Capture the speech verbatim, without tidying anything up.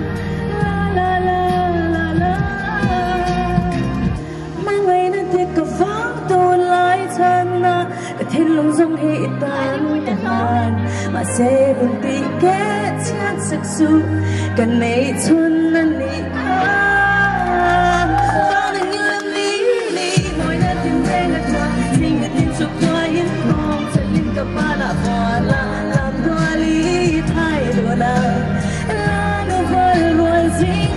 la la la la mang ngày nay tiếc cả vắng tôi lại thân na cả thiên lòng dòng hệ tan cả màn mà sẽ buồn tì kết chát sắc su cả này xuân nan đi bao nhiêu em lý lý mỗi nơi tìm thấy là tua mình người tin chụp qua yên mong sẽ lên cả ba là hoa la làm tua lý thay đùa nào la nó vơi luôn gì